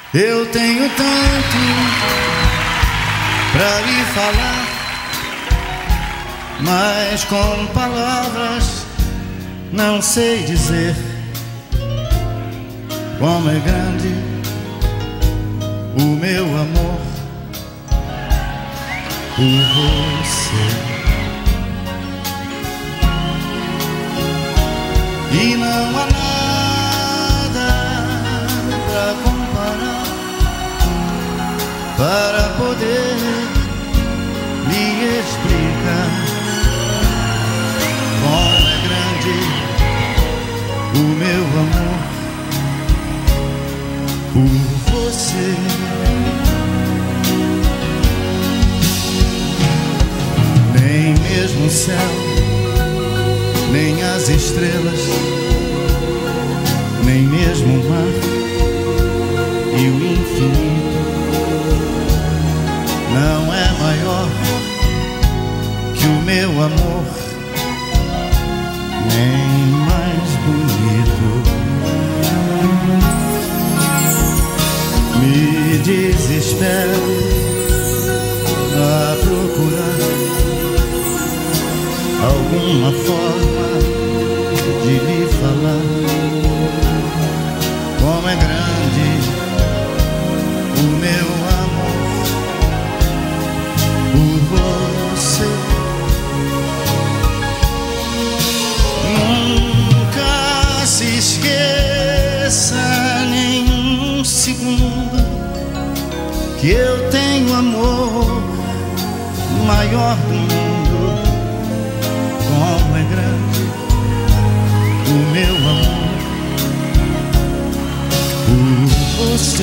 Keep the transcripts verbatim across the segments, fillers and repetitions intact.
Eu tenho tanto pra lhe falar, mas com palavras não sei dizer como é grande o meu amor por você. E não há nada pra comparar, para poder lhe explicar como é grande o meu amor por você. Nem mesmo o céu, nem as estrelas, nem mesmo o mar e o infinito não é maior que o meu amor, nem mais bonito. Me desespero a procurar alguma forma de lhe falar como é grande o meu amor por você. Nunca se esqueça nem um segundo que eu tenho amor maior do mundo. Como é grande o meu amor por você.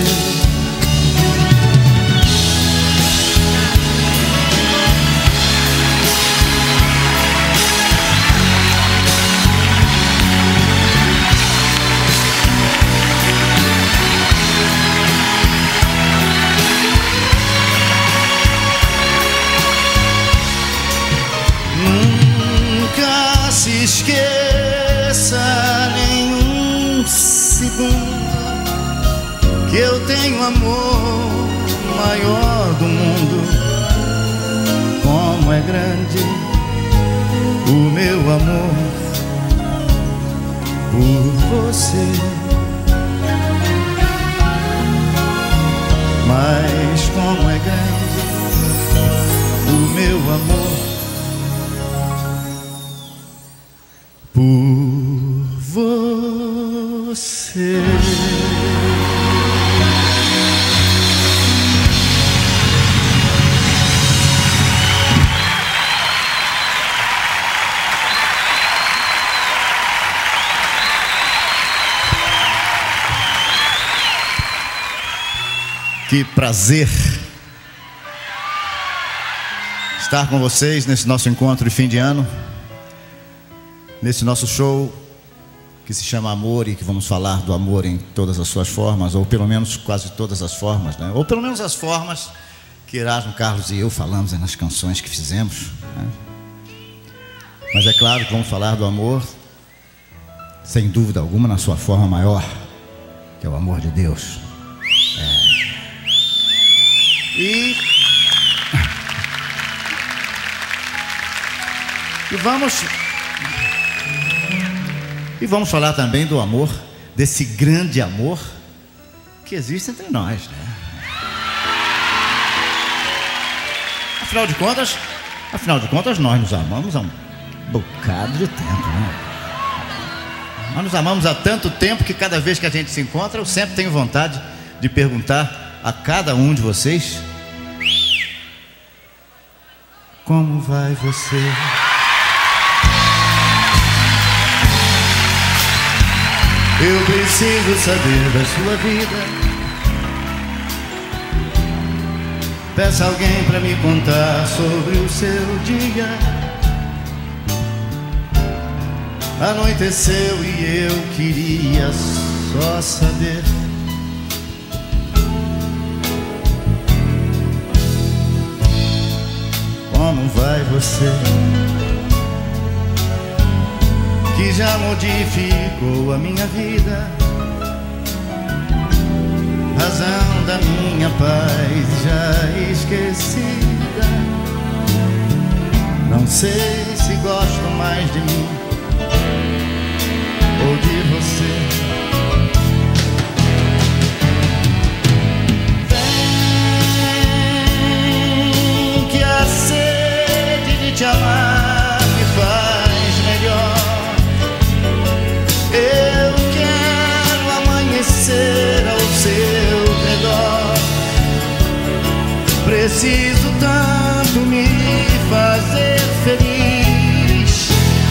Nunca se esqueça nem um segundo que eu tenho amor maior do mundo. Como é grande o meu amor por você. Mas como é grande o meu amor por você. Que prazer estar com vocês nesse nosso encontro de fim de ano, nesse nosso show que se chama Amor, e que vamos falar do amor em todas as suas formas, ou pelo menos quase todas as formas, né? Ou pelo menos as formas que Erasmo Carlos e eu falamos nas canções que fizemos, né? Mas é claro que vamos falar do amor, sem dúvida alguma, na sua forma maior, que é o amor de Deus. É. E... e vamos... E vamos falar também do amor, desse grande amor que existe entre nós, né? Afinal de contas, afinal de contas, nós nos amamos há um bocado de tempo, né? Nós nos amamos há tanto tempo que cada vez que a gente se encontra, eu sempre tenho vontade de perguntar a cada um de vocês: como vai você? Eu preciso saber da sua vida. Peça alguém pra me contar sobre o seu dia. Anoiteceu e eu queria só saber como vai você, que já modificou a minha vida, razão esquecida. Não sei se gosto mais de mim ou de você. Vem que a sede de te amar me faz melhor. Eu quero amanhecer ao seu redor. Preciso tanto me fazer feliz.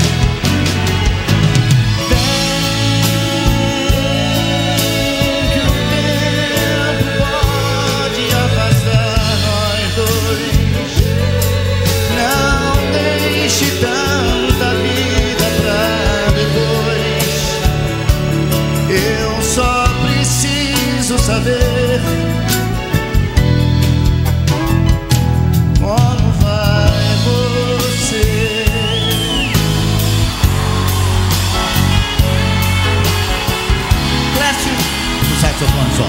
Vem que o tempo pode afastar nós dois. Não deixe tanta vida pra depois. Eu só preciso saber como vai você. Clécio, no saxofone só.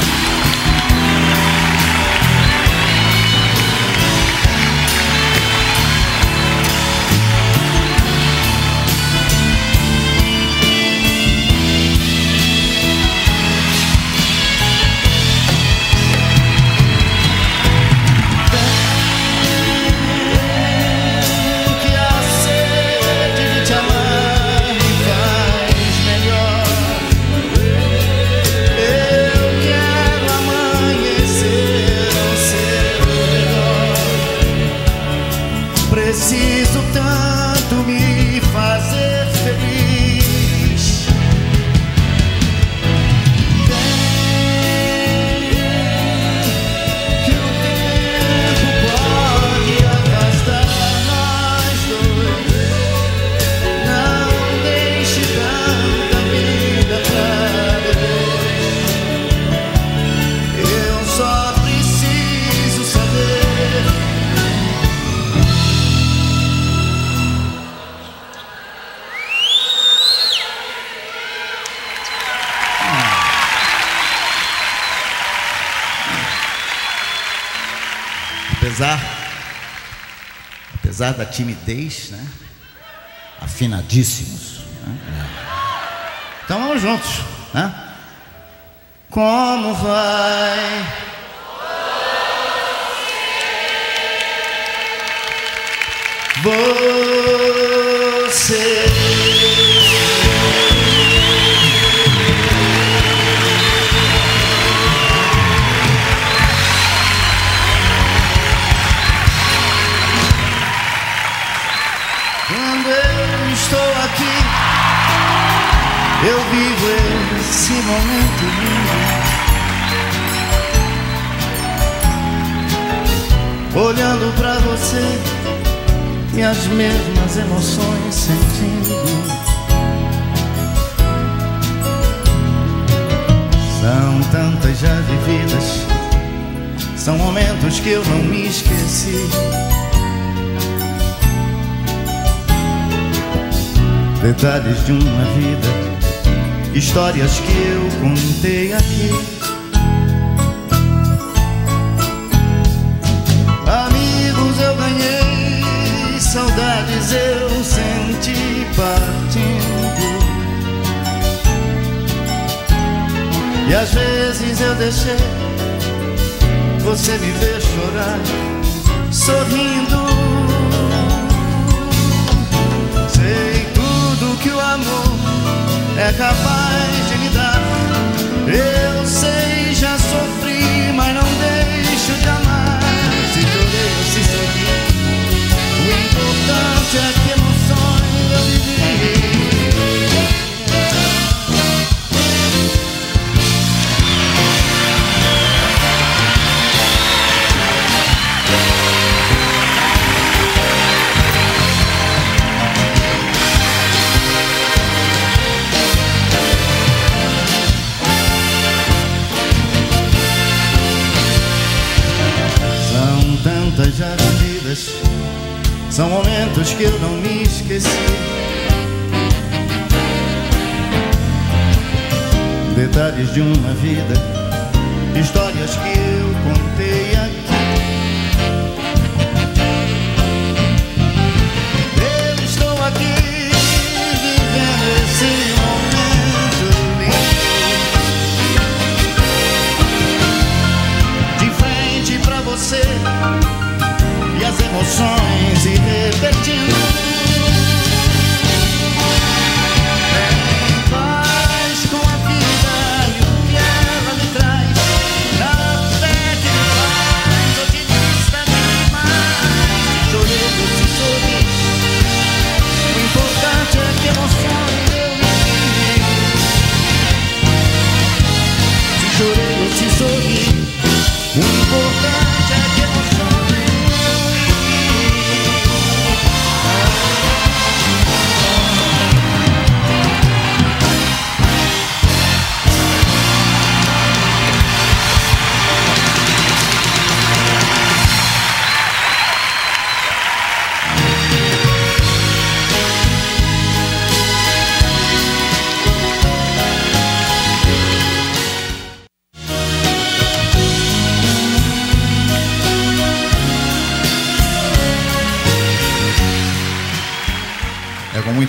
Preciso tanto me fazer feliz. Vem que o tempo pode afastar nós dois. Não deixe tanta vida pra depois. Eu só preciso saber. Apesar, apesar da timidez, né? Afinadíssimos, né? Então vamos juntos, né? Como vai você? Quando eu estou aqui, eu vivo esse momento lindo, olhando pra você e as mesmas emoções sentindo. São tantas já vividas, são momentos que eu não me esqueci. Detalhes de uma vida, histórias que eu contei aqui. Amigos eu ganhei, saudades eu senti partindo. E às vezes eu deixei você me ver chorar, sorrindo. Sei tudo que o amor é capaz de me dar. Eu sei, já sofri, mas não deixo de amar. Se chorei ou se sorri, o importante é que emoções eu vivi. Tantas já vividas, são momentos que eu não me esqueci. Detalhes de uma vida, histórias que eu contei aqui.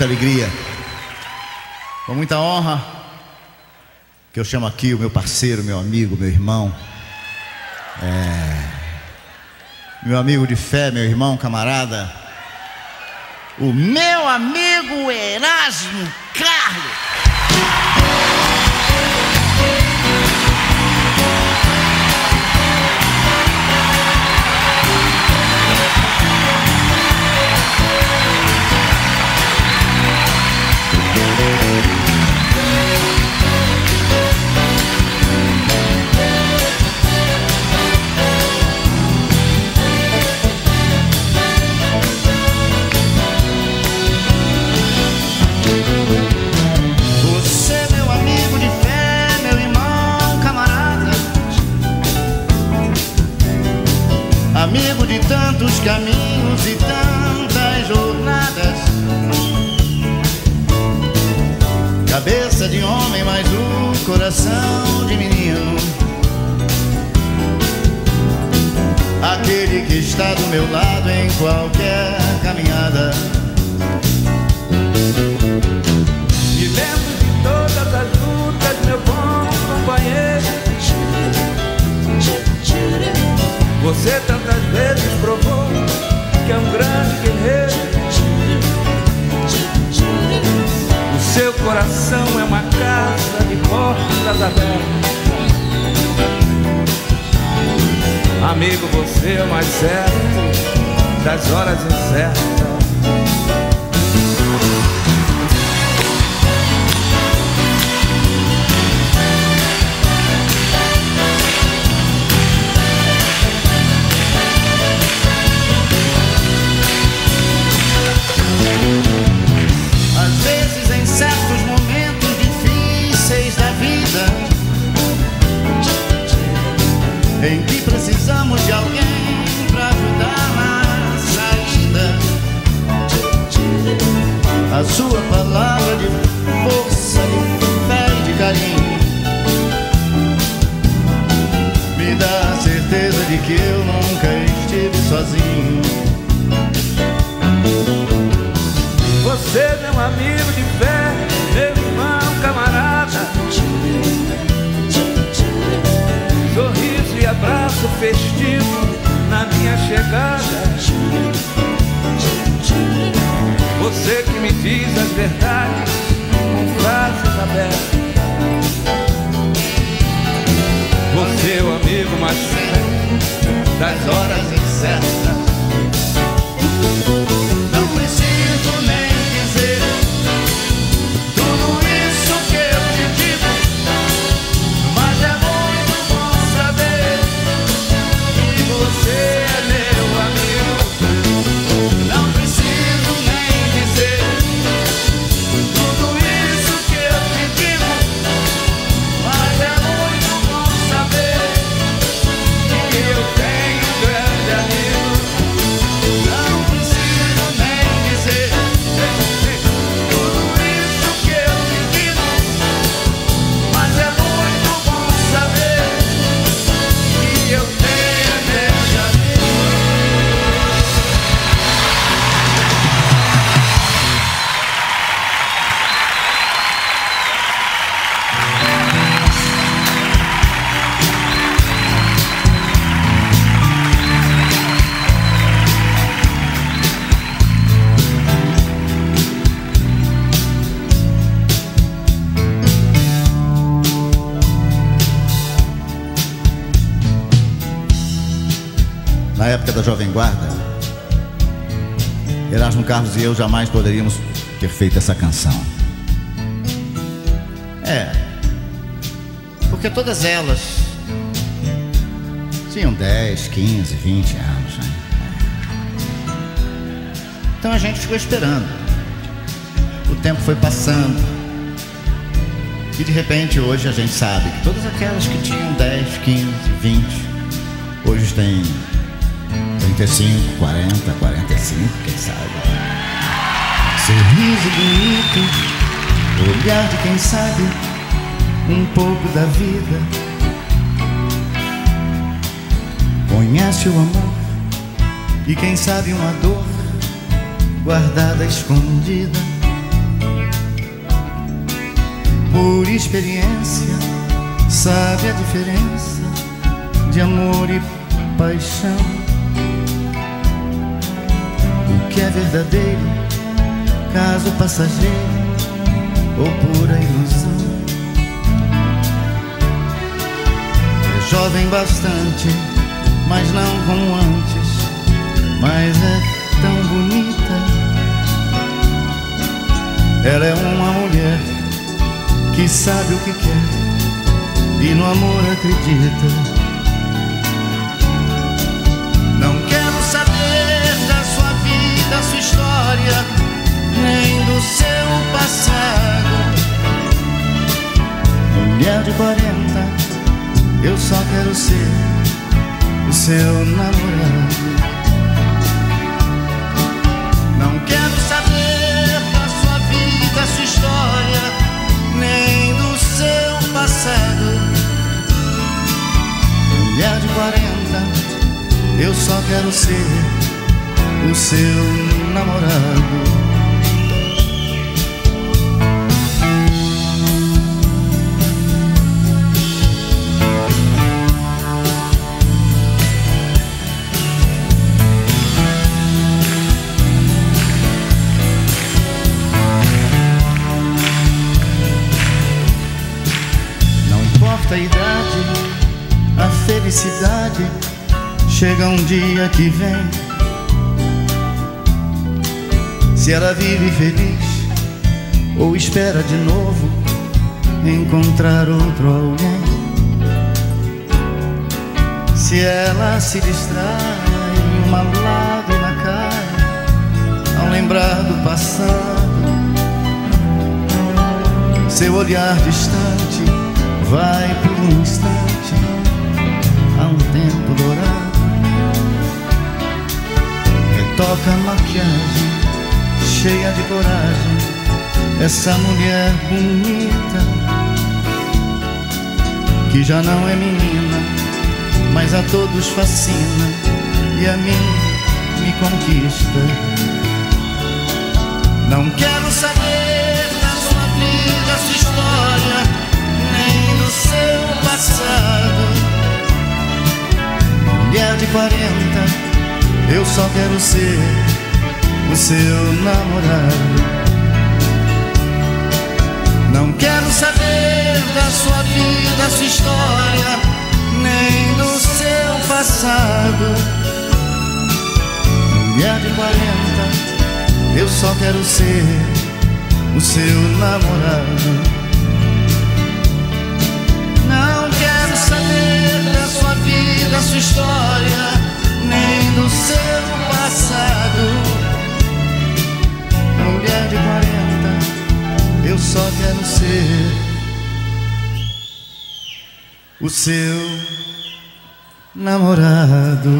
muita alegria, com muita honra, que eu chamo aqui o meu parceiro, meu amigo, meu irmão, é, meu amigo de fé, meu irmão, camarada, o meu amigo Erasmo Carlos. Você, meu amigo de fé, meu irmão, camarada, amigo de tantos caminhos e tantas jornadas, cabeça de homem, mas o coração de menino, aquele que está do meu lado em qualquer caminhada. Me lembro de todas as lutas, meu bom companheiro. Você tantas vezes provou que é um grande guerreiro. O seu coração é uma casa de portas abertas. Amigo, você é o mais certo das horas incertas. Às vezes, em certos momentos difíceis da vida, em que precisamos de alguém para ajudar na saída, a sua palavra de força, de fé e de carinho me dá a certeza de que eu nunca estive sozinho. Você, meu amigo de fé, meu irmão, camarada, sorriso e abraço festivo na minha chegada. Você que me diz as verdades com frases abertas. Você é o amigo mais perto das horas incertas. Não preciso nem dizer tudo isso que eu te digo, mas é muito bom saber que você é meu amigo. Não preciso nem dizer tudo isso que eu te digo, mas é muito bom saber que eu tenho um grande amigo. Não preciso nem dizer tudo isso que eu te digo, mas é muito bom saber que eu tenho um grande amigo. Na época da Jovem Guarda, Erasmo Carlos e eu jamais poderíamos ter feito essa canção. É, porque todas elas tinham dez, quinze, vinte anos, né? Então a gente ficou esperando. O tempo foi passando. E de repente hoje a gente sabe que todas aquelas que tinham dez, quinze, vinte, hoje têm trinta e cinco, quarenta, quarenta e cinco, quem sabe. Sorriso bonito, olhar de quem sabe um pouco da vida. Conhece o amor e quem sabe uma dor guardada, escondida. por experiência, sabe a diferença de amor e paixão. O que é verdadeiro, caso passageiro ou pura ilusão. É jovem bastante, mas não como antes, mas é tão bonita. Ela é uma mulher que sabe o que quer e no amor acredita. Não quero saber da sua vida, sua história, nem do seu passado. Mulher de quarenta, eu só quero ser o seu namorado. Não quero saber da sua vida, da sua história, nem do seu passado. Mulher de quarenta, eu só quero ser o seu namorado. A idade, a felicidade chega um dia que vem. Se ela vive feliz ou espera de novo encontrar outro alguém. Se ela se distrai, uma lágrima cai ao lembrar do passado. Seu olhar distante vai por um instante a um tempo dourado. Retoca a maquiagem, cheia de coragem, essa mulher bonita, que já não é menina, mas a todos fascina e a mim me conquista. Não quero saber da sua vida, sua história, seu passado. Mulher de quarenta, eu só quero ser o seu namorado. Não quero saber da sua vida, sua história, nem do seu passado. Mulher de quarenta, eu só quero ser o seu namorado. Não quero saber da sua vida, da sua história, nem do seu passado. Mulher de quarenta, eu só quero ser o seu namorado.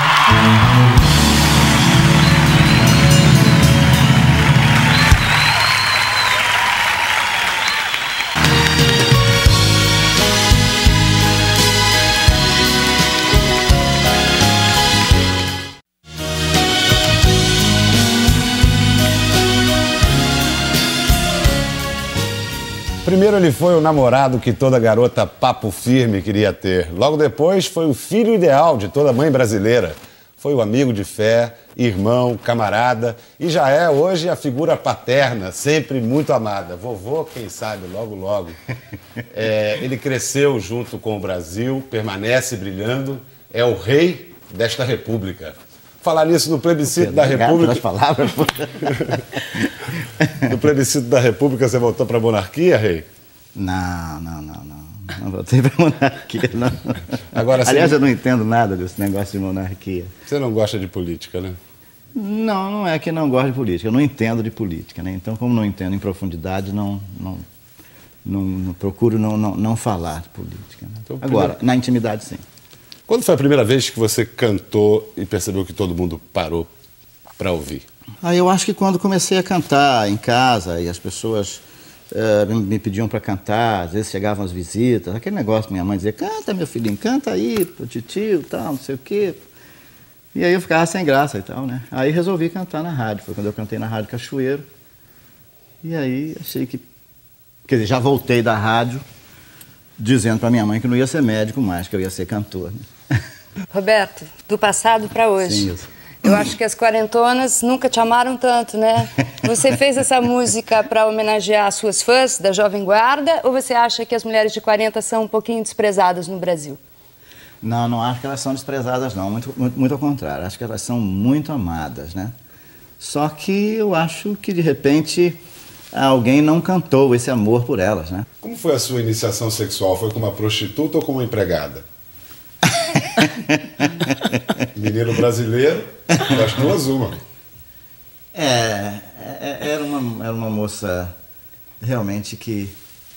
Primeiro ele foi o namorado que toda garota papo firme queria ter. Logo depois foi o filho ideal de toda mãe brasileira. Foi o amigo de fé, irmão, camarada e já é hoje a figura paterna, sempre muito amada. Vovô, quem sabe, logo, logo. É, ele cresceu junto com o Brasil, permanece brilhando, é o rei desta república. Falar nisso no plebiscito da República. Pelas palavras. No plebiscito da República, você voltou para a monarquia, rei? Não, não, não, não. Não voltei para a monarquia, não. Agora, aliás, você... eu não entendo nada desse negócio de monarquia. Você não gosta de política, né? Não, não é que não gosto de política. Eu não entendo de política, né? Então, como não entendo em profundidade, não, não, não, não procuro não, não, não falar de política. Né? Então, agora, primeiro... na intimidade, sim. Quando foi a primeira vez que você cantou e percebeu que todo mundo parou para ouvir? Ah, eu acho que quando comecei a cantar em casa e as pessoas uh, me pediam para cantar, às vezes chegavam as visitas, aquele negócio, minha mãe dizia, canta, meu filhinho, canta aí, pro titio, tal, não sei o quê. E aí eu ficava sem graça e tal, né? Aí resolvi cantar na rádio, foi quando eu cantei na Rádio Cachoeiro. E aí achei que Quer dizer, já voltei da rádio dizendo para minha mãe que não ia ser médico mais, que eu ia ser cantor. Né? Roberto, do passado para hoje. Sim, isso. Eu acho que as quarentonas nunca te amaram tanto, né? Você fez essa música para homenagear as suas fãs da Jovem Guarda ou você acha que as mulheres de quarenta são um pouquinho desprezadas no Brasil? Não, não acho que elas são desprezadas, não. Muito, muito, muito ao contrário. Acho que elas são muito amadas, né? Só que eu acho que, de repente, alguém não cantou esse amor por elas, né? Como foi a sua iniciação sexual? Foi com uma prostituta ou com uma empregada? Menino brasileiro, das duas, uma. É, é, era uma, era uma moça realmente que...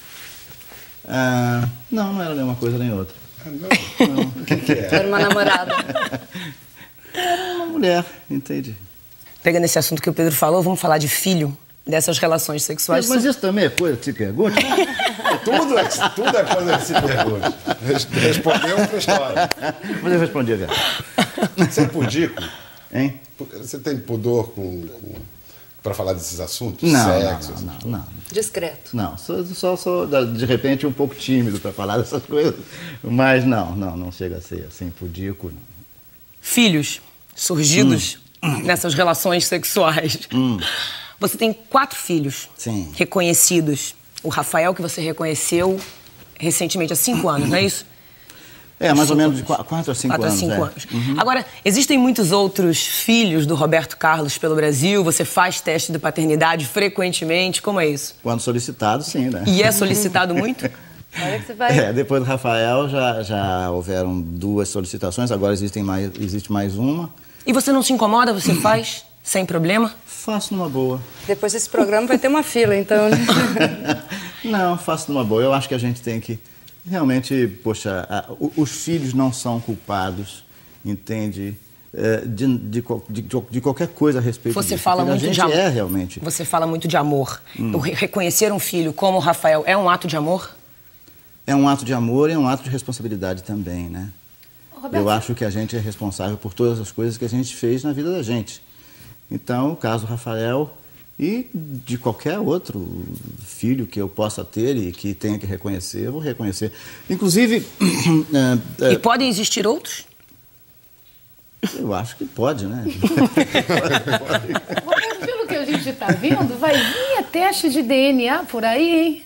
Ah, não, não era nenhuma coisa nem outra. Ah, não? Não. O que, que era? Era uma namorada. Era uma mulher, entende? Pegando esse assunto que o Pedro falou, vamos falar de filho, dessas relações sexuais. Mas, mas isso também é coisa que se pergunta? Tudo é, tudo é coisa que se pergunta. Respondeu outra história. Mas eu respondi a verdade. Você é pudico? Hein? Você tem pudor com, com, para falar desses assuntos? Não, Sexo, não, não, não, não. Discreto. Não, sou, só sou, de repente, um pouco tímido para falar dessas coisas. Mas não, não, não chega a ser assim, pudico. Não. Filhos surgidos hum. nessas relações sexuais. Hum. Você tem quatro filhos Sim. reconhecidos. O Rafael, que você reconheceu recentemente, há cinco anos, não é isso? É, mais cinco ou menos de anos. quatro a cinco quatro anos. a cinco é. anos. Uhum. Agora, existem muitos outros filhos do Roberto Carlos pelo Brasil? Você faz teste de paternidade frequentemente? Como é isso? Quando solicitado, sim, né? E é solicitado muito? Olha que você vai... É, depois do Rafael já, já houveram duas solicitações, agora existem mais, existe mais uma. E você não se incomoda? Você faz sem problema? Faço numa boa. Depois desse programa vai ter uma fila, então, né? Não, faço numa boa. Eu acho que a gente tem que realmente, poxa, a, os filhos não são culpados, entende? É, de, de, de, de qualquer coisa a respeito Você disso. fala a muito gente de amor. É realmente. Você fala muito de amor. Hum. O re- reconhecer um filho como o Rafael é um ato de amor? É um ato de amor e é um ato de responsabilidade também, né? Roberto. Eu acho que a gente é responsável por todas as coisas que a gente fez na vida da gente. Então, o caso do Rafael e de qualquer outro filho que eu possa ter e que tenha que reconhecer, eu vou reconhecer. Inclusive... é, é, E podem existir outros? eu acho que pode, né? Roberto, pelo que a gente está vendo, vai vir teste de D N A por aí, hein?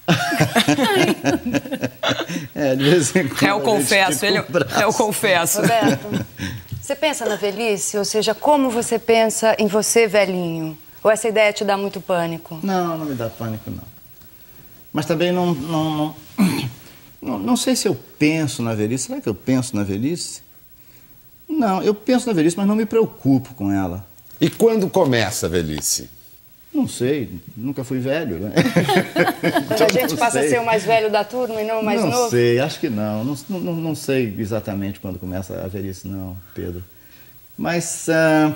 É, de vez em quando Réu a gente confesso, estica ele... o braço. Réu confesso. Roberto, você pensa na velhice? Ou seja, como você pensa em você, velhinho? Ou essa ideia te dá muito pânico? Não, não me dá pânico, não. Mas também não, não, não, não, não sei se eu penso na velhice. Será que eu penso na velhice? Não, eu penso na velhice, mas não me preocupo com ela. E quando começa a velhice? Não sei, nunca fui velho, né? Quando a gente Não passa sei. a ser o mais velho da turma e não o mais não novo? Não sei, acho que não. Não, não. não sei exatamente quando começa a velhice, não, Pedro. Mas, ah,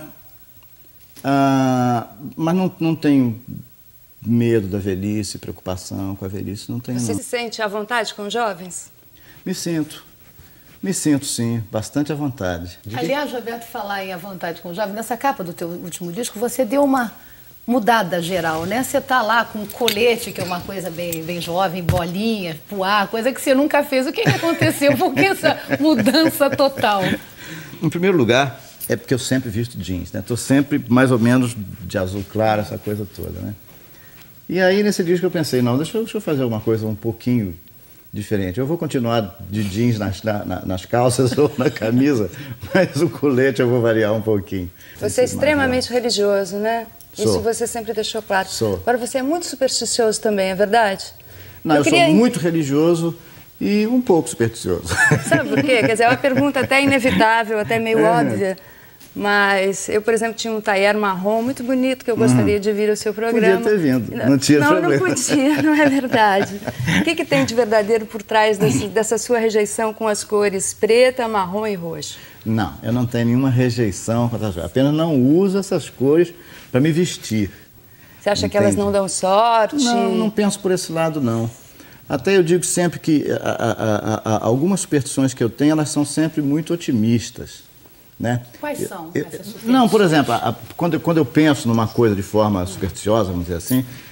ah, mas não, não tenho medo da velhice, preocupação com a velhice, não tenho, Você não. se sente à vontade com jovens? Me sinto, me sinto sim, bastante à vontade. Aliás, Roberto, falar em à vontade com o jovem, nessa capa do teu último disco, você deu uma mudada geral, né? Você tá lá com colete, que é uma coisa bem, bem jovem, bolinha, puar, coisa que você nunca fez. O que, que aconteceu? Por que essa mudança total? Em primeiro lugar, é porque eu sempre visto jeans, né? Tô sempre mais ou menos de azul claro, essa coisa toda, né? E aí, nesse disco, eu pensei, não, deixa eu, deixa eu fazer uma coisa um pouquinho diferente. Eu vou continuar de jeans nas, na, nas calças ou na camisa, mas o colete eu vou variar um pouquinho. Você é extremamente religioso, né? Sou. Isso você sempre deixou claro. Sou. Agora, você é muito supersticioso também, é verdade? Não, eu, queria... sou muito religioso e um pouco supersticioso. Sabe por quê? Quer dizer, é uma pergunta até inevitável, até meio É. óbvia. Mas eu, por exemplo, tinha um taier marrom muito bonito que eu gostaria Uhum. de vir ao seu programa. Podia ter vindo, não tinha não, problema. Não, podia, não é verdade. O que, que tem de verdadeiro por trás desse, dessa sua rejeição com as cores preta, marrom e roxo? Não, eu não tenho nenhuma rejeição contra as cores. Apenas não uso essas cores para me vestir. Você acha que elas Entende? não dão sorte? Não, não penso por esse lado, não. Até eu digo sempre que a, a, a, a, algumas superstições que eu tenho, elas são sempre muito otimistas. Né? Quais são Eu- essas superstições? Não, por exemplo, a- a- quando, eu- quando eu penso numa coisa de forma supersticiosa, vamos dizer assim,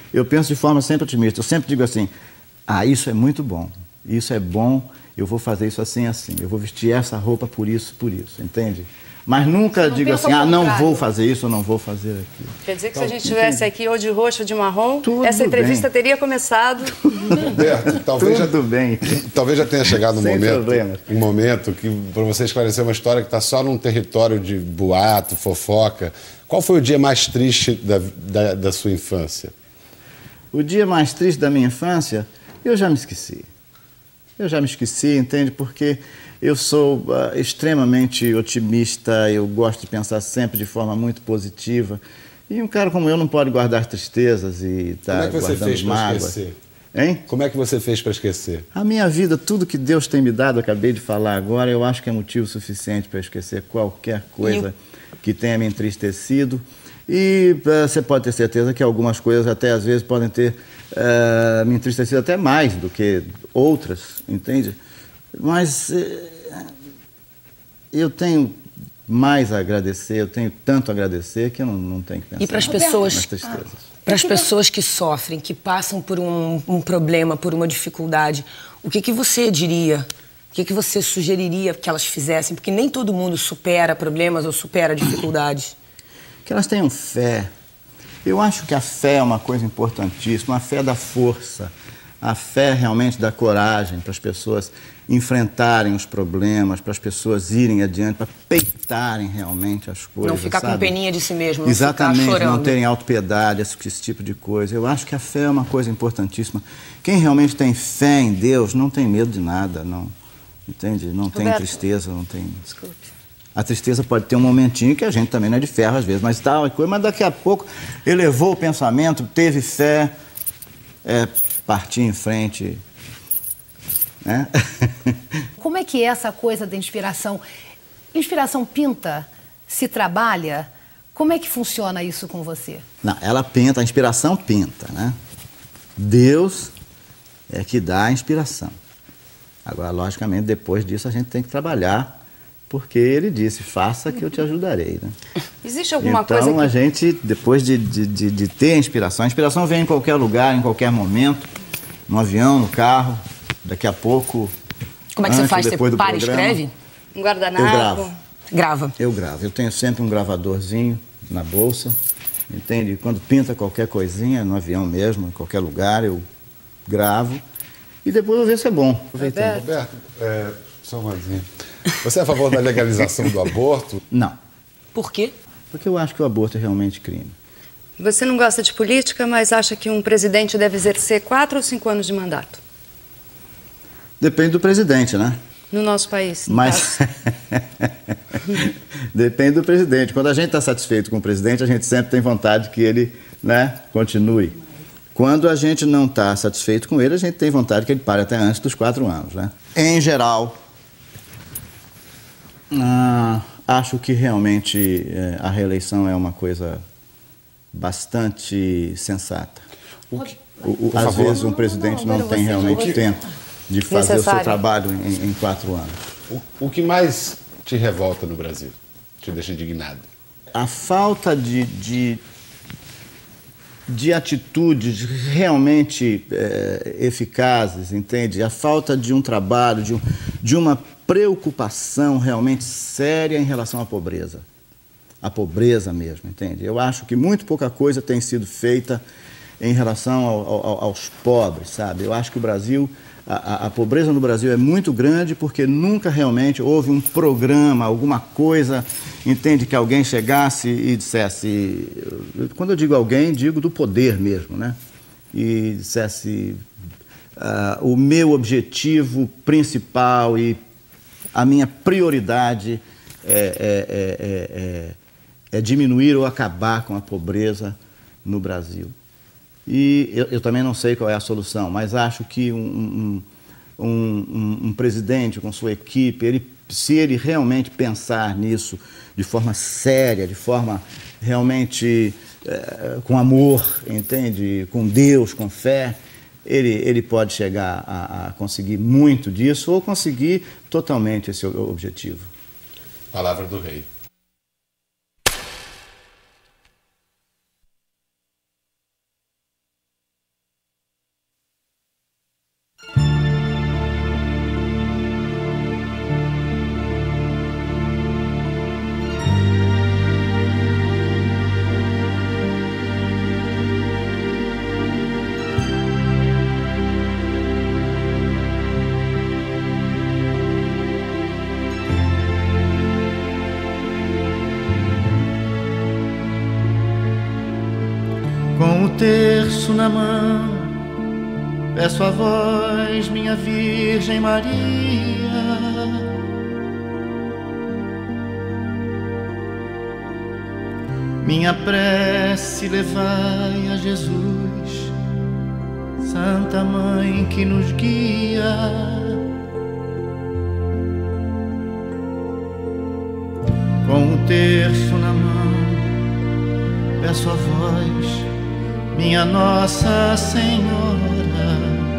eu penso de forma sempre otimista. Eu sempre digo assim, ah, isso é muito bom, isso é bom, eu vou fazer isso assim, assim. Eu vou vestir essa roupa por isso, por isso, entende? Mas nunca digo assim, ah, não vou fazer isso ou não vou fazer aquilo. Quer dizer que então, se a gente estivesse aqui ou de roxo ou de marrom, tudo essa entrevista bem. teria começado... Roberto, talvez tudo já, bem. Talvez já tenha chegado um Sem momento, problema. um momento que, para você esclarecer uma história que está só num território de boato, fofoca. Qual foi o dia mais triste da, da, da sua infância? O dia mais triste da minha infância, eu já me esqueci. Eu já me esqueci, entende? Porque eu sou uh, extremamente otimista, eu gosto de pensar sempre de forma muito positiva. E um cara como eu não pode guardar tristezas e estar tá guardando mágoas. Hein? Como é que você fez para esquecer? A minha vida, tudo que Deus tem me dado, eu acabei de falar agora, eu acho que é motivo suficiente para esquecer qualquer coisa eu... que tenha me entristecido. E uh, você pode ter certeza que algumas coisas até às vezes podem ter uh, me entristecido até mais do que outras, entende? Mas uh, eu tenho mais a agradecer, eu tenho tanto a agradecer que eu não, não tenho que pensar. E para as pessoas, nas tristezas. Para as pessoas que sofrem, que passam por um, um problema, por uma dificuldade, o que, que você diria? O que, que você sugeriria que elas fizessem? Porque nem todo mundo supera problemas ou supera dificuldades. Que elas tenham fé. Eu acho que a fé é uma coisa importantíssima, a fé dá força, a fé realmente dá coragem para as pessoas enfrentarem os problemas, para as pessoas irem adiante, para peitarem realmente as coisas. Não ficar sabe? com peninha de si mesmo, não Exatamente, ficar chorando. Não terem autopiedade, esse, esse tipo de coisa. Eu acho que a fé é uma coisa importantíssima. Quem realmente tem fé em Deus não tem medo de nada, não, entende? Não tem Roberto, tristeza, não tem... Desculpe. A tristeza pode ter um momentinho que a gente também não é de ferro às vezes, mas tal coisa, mas daqui a pouco elevou o pensamento, teve fé, é, partiu em frente, né? Como é que é essa coisa da inspiração? Inspiração pinta, se trabalha? Como é que funciona isso com você? Não, ela pinta, a inspiração pinta, né? Deus é que dá a inspiração. Agora, logicamente, depois disso a gente tem que trabalhar, porque ele disse, faça que eu te ajudarei, né? Existe alguma então, coisa que... Então, a gente, depois de, de, de, de ter a inspiração, a inspiração vem em qualquer lugar, em qualquer momento, no avião, no carro, daqui a pouco... Como é que antes, você faz? Você do para e programa, escreve? Um guardanapo? Eu gravo. Grava. Eu gravo. Eu tenho sempre um gravadorzinho na bolsa, entende? Quando pinta qualquer coisinha, no avião mesmo, em qualquer lugar, eu gravo e depois eu vou ver se é bom. Roberto, Roberto é, só uma coisinha. Você é a favor da legalização do aborto? Não. Por quê? Porque eu acho que o aborto é realmente crime. Você não gosta de política, mas acha que um presidente deve exercer quatro ou cinco anos de mandato? Depende do presidente, né? No nosso país, no Mas depende do presidente. Quando a gente está satisfeito com o presidente, a gente sempre tem vontade que ele, né, continue. Quando a gente não está satisfeito com ele, a gente tem vontade que ele pare até antes dos quatro anos, né? Em geral, ah, acho que realmente é, a reeleição é uma coisa bastante sensata. O que, o, o, às favor. vezes um presidente não, não, não, não tem realmente tempo de fazer necessário. o seu trabalho em, em quatro anos. O, o que mais te revolta no Brasil? Te deixa indignado? A falta de, de, de atitudes realmente é, eficazes, entende? A falta de um trabalho, de, um, de uma preocupação realmente séria em relação à pobreza. A pobreza mesmo, entende? Eu acho que muito pouca coisa tem sido feita em relação ao, ao, aos pobres, sabe? Eu acho que o Brasil... A, a pobreza no Brasil é muito grande porque nunca realmente houve um programa, alguma coisa, entende, que alguém chegasse e dissesse, quando eu digo alguém, digo do poder mesmo, né? E dissesse, uh, o meu objetivo principal e a minha prioridade é, é, é, é, é diminuir ou acabar com a pobreza no Brasil. E eu, eu também não sei qual é a solução, mas acho que um, um, um, um presidente com sua equipe, ele, se ele realmente pensar nisso de forma séria, de forma realmente é, com amor, entende? Com Deus, com fé, ele, ele pode chegar a, a conseguir muito disso ou conseguir totalmente esse objetivo. Palavra do rei. terço na mão, peço a vós, minha Virgem Maria, minha prece levai a Jesus, Santa Mãe que nos guia. Com o terço na mão, peço a vós, minha Nossa Senhora,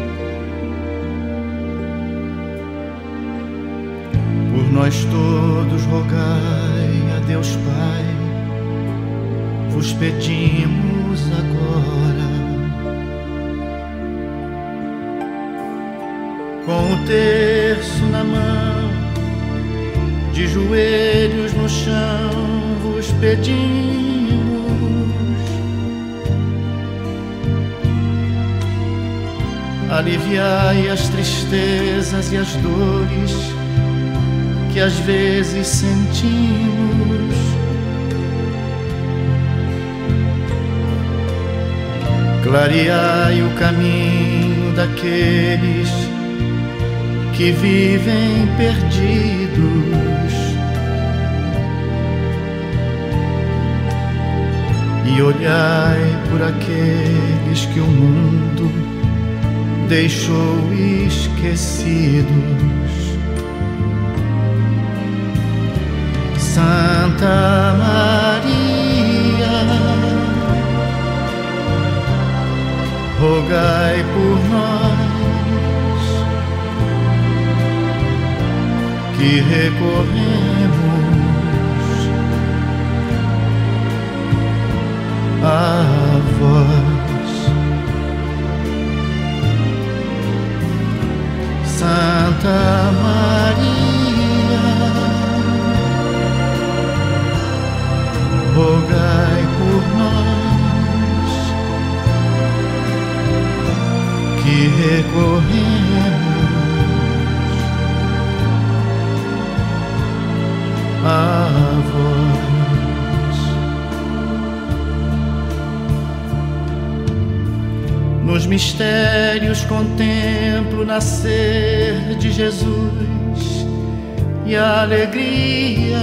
por nós todos rogai a Deus Pai, vos pedimos agora. Com o terço na mão, de joelhos no chão vos pedimos, aliviai as tristezas e as dores que às vezes sentimos. Clareai o caminho daqueles que vivem perdidos, e olhai por aqueles que o mundo deixou esquecidos. Santa Maria, rogai por nós que recorremos a vós. Santa Maria, rogai por nós que recorremos a vós. Nos mistérios contemplo o nascer de Jesus e a alegria,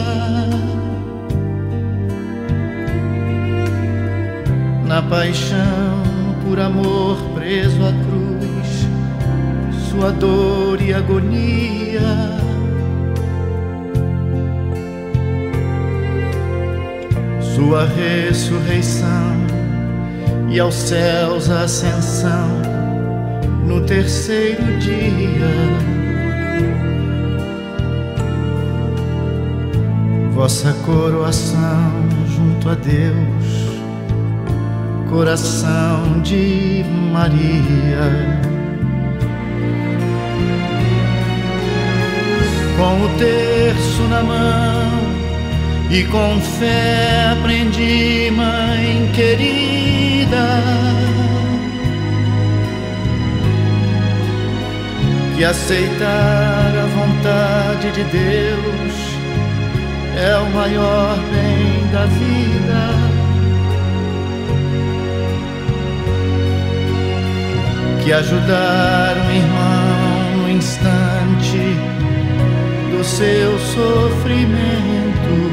na paixão por amor preso à cruz, sua dor e agonia. Sua ressurreição e aos céus a ascensão no terceiro dia. Vossa coroação junto a Deus, coração de Maria. Com o terço na mão e com fé aprendi, mãe querida, que aceitar a vontade de Deus é o maior bem da vida. Que ajudar um irmão no instante do seu sofrimento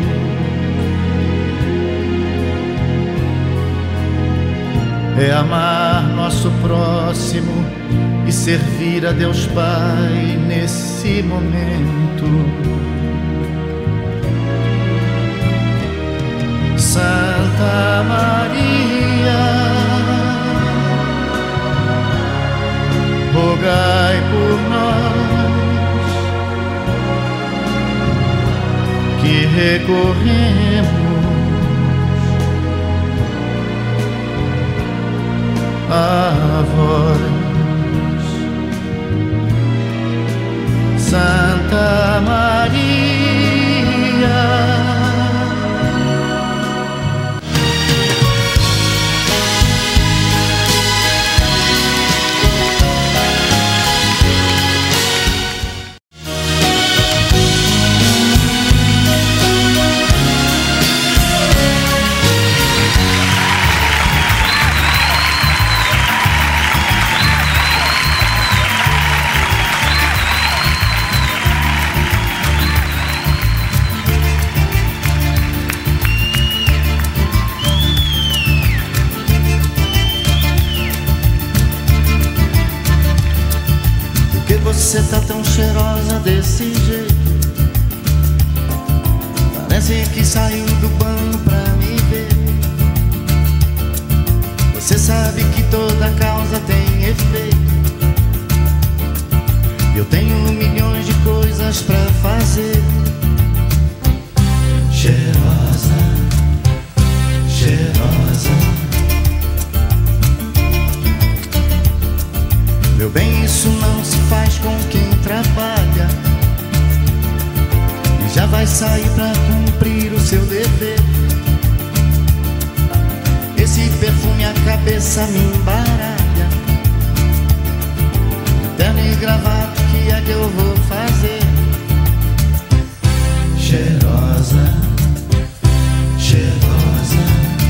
é amar nosso próximo e servir a Deus Pai nesse momento. Santa Maria, rogai por nós que recorremos a vós. Santa Maria, tá tão cheirosa desse jeito. Parece que saiu do banho pra me ver. Você sabe que toda causa tem efeito. Eu tenho milhões de coisas pra fazer. Cheirosa, cheirosa. Meu bem, isso não se faz com quem trabalha e já vai sair pra cumprir o seu dever. Esse perfume a cabeça me embaralha. Terno e gravata, que é que eu vou fazer? Cheirosa, cheirosa.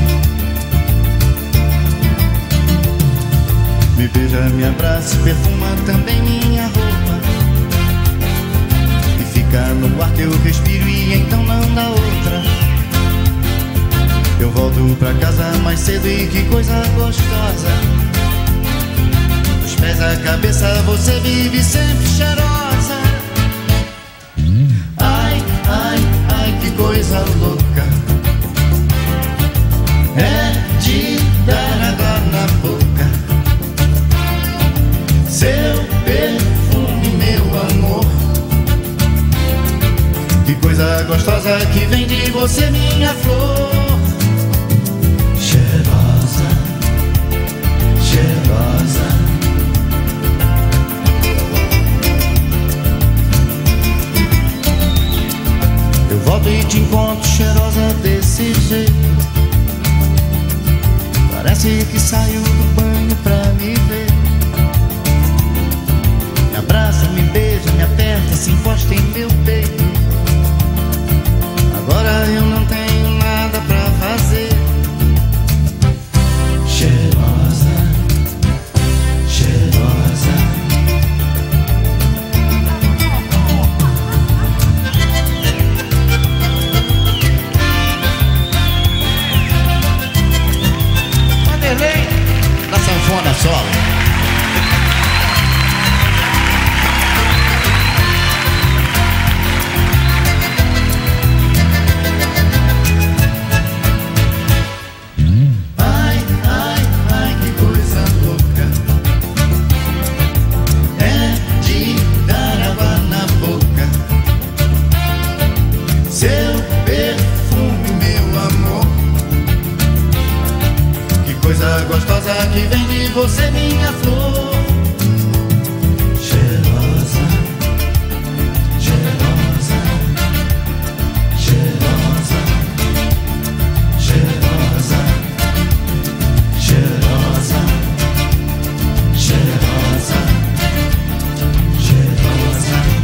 Me beija, me abraça, perfuma também minha roupa. E fica no ar que eu respiro e então não dá outra. Eu volto pra casa mais cedo e que coisa gostosa. Dos pés à cabeça você vive sempre cheirosa. Ai, ai, ai, que coisa louca. É de dar água na boca. Seu perfume, meu amor. Que coisa gostosa que vem de você, minha flor. Cheirosa, cheirosa. Eu volto e te encontro cheirosa desse jeito. Parece que saiu do banho pra me ver. Me abraça, me beija, me aperta, se encosta em meu peito. Agora eu não tenho nada pra fazer. Cheirosa, cheirosa. Vanderlei da sanfona solo. Gostosa que vem de você, minha flor. Cheirosa, cheirosa, cheirosa, cheirosa, cheirosa, cheirosa, cheirosa, cheirosa.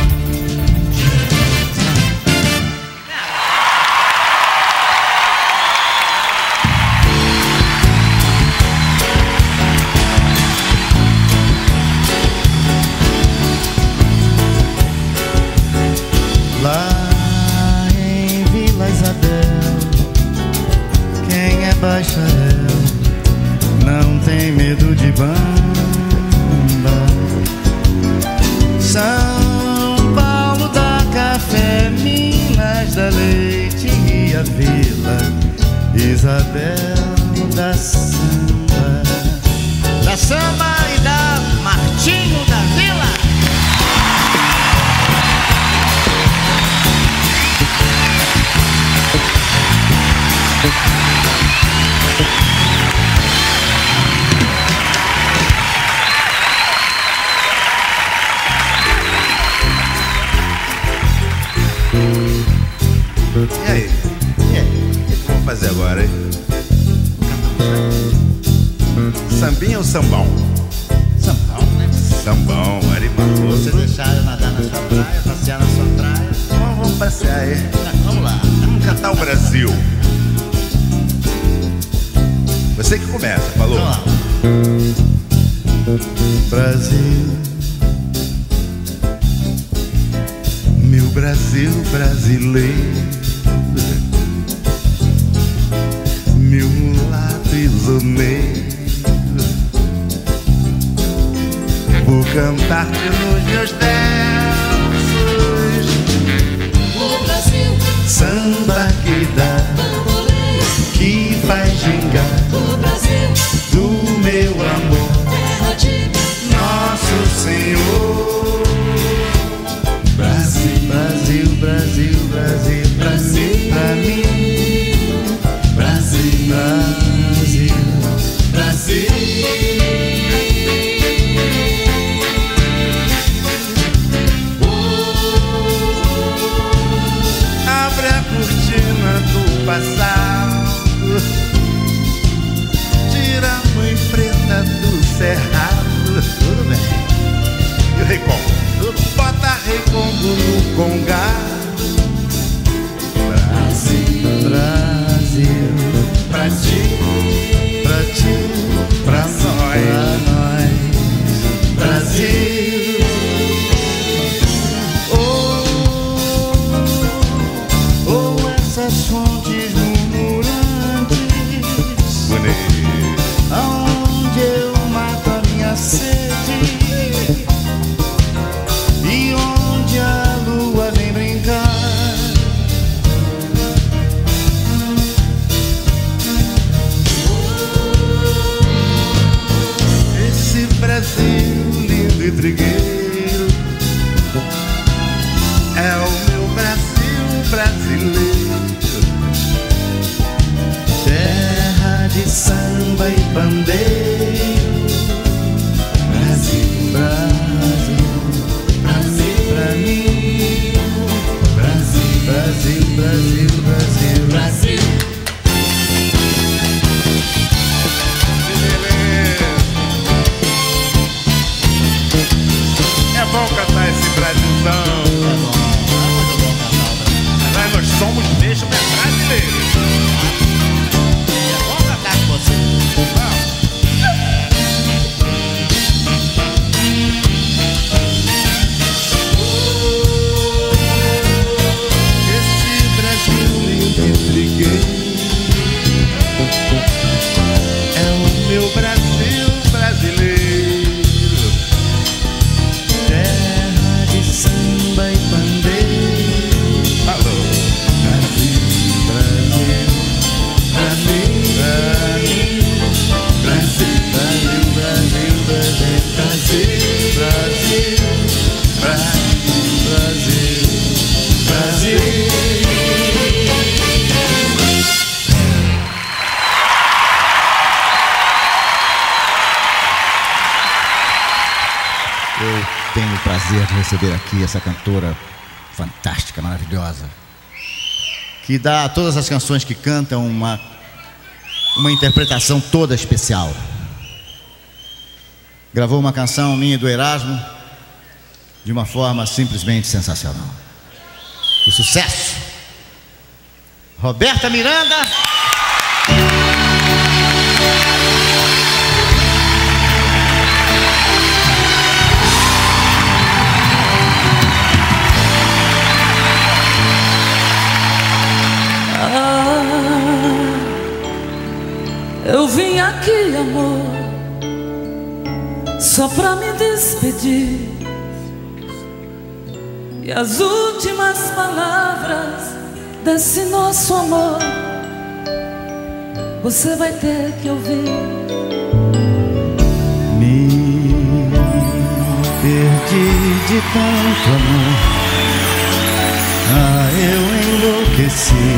Lá em Vila Isabel, quem é bacharel não tem medo de banda. São Paulo dá café, Minas dá leite e a Vila Isabel da samba. Da samba e da Martinho da Vila. E aí? E aí? O que vamos fazer agora, hein? Sambinha ou sambão? Sambão, né? Sambão, Arimarroso. Você deixar eu nadar na sua praia, passear na sua praia. Então vamos passear aí. Vamos lá. Vamos cantar o Brasil. Você que começa, falou? Vamos lá. Brasil, meu Brasil brasileiro, meu mulato isoneiro, vou cantar-te nos meus versos. O Brasil, Samba que dá, bamboleia. que faz gingar O Brasil, do meu amor, terra de Nosso Senhor. Brasil, Brasil, Brasil, Brasil, Brasil pra mim. Brasil, Brasil, Brasil. Abre a cortina do passado, tira a mãe preta do cerrado. Tudo bem. E o Rei Congo? Bota Rei Congo no congado. Brasil, Brasil, pra ti, pra ti, pra nós, pra nós. Brasil. Oh, oh, essas fontes murmurantes, bonito, aonde eu mato a minha sede e onde a lua vem brincar. Esse Brasil lindo e trigueiro é o meu Brasil brasileiro, terra de samba e pandeiro. Brasil, Brasil, Brasil pra mim. Brasil, Brasil, Brasil, Brasil, Brasil. É bom cantar esse Brasilzão. Mas nós somos mesmo é brasileiros. É bom cantar com você. Esse Brasil lindo e trigueiro é o meu Brasil brasileiro, terra de samba e pandeiro. Alô, Brasil, Brasil, Brasil, Brasil, Brasil, Brasil, Brasil, Brasil, Brasil, Brasil, Brasil. Eu tenho o prazer de receber aqui essa cantora fantástica, maravilhosa, que dá a todas as canções que cantam uma, uma interpretação toda especial. Gravou uma canção minha e do Erasmo de uma forma simplesmente sensacional. O sucesso! Roberta Miranda. Eu vim aqui, amor, só pra me despedir. E as últimas palavras desse nosso amor você vai ter que ouvir. Me perdi de tanto amor, ah, eu enlouqueci.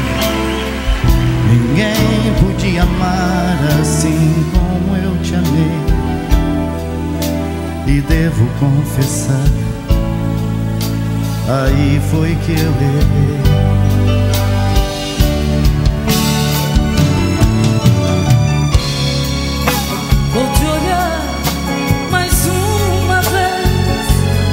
Ninguém podia amar assim como eu te amei. E devo confessar, aí foi que eu errei. Vou te olhar mais uma vez.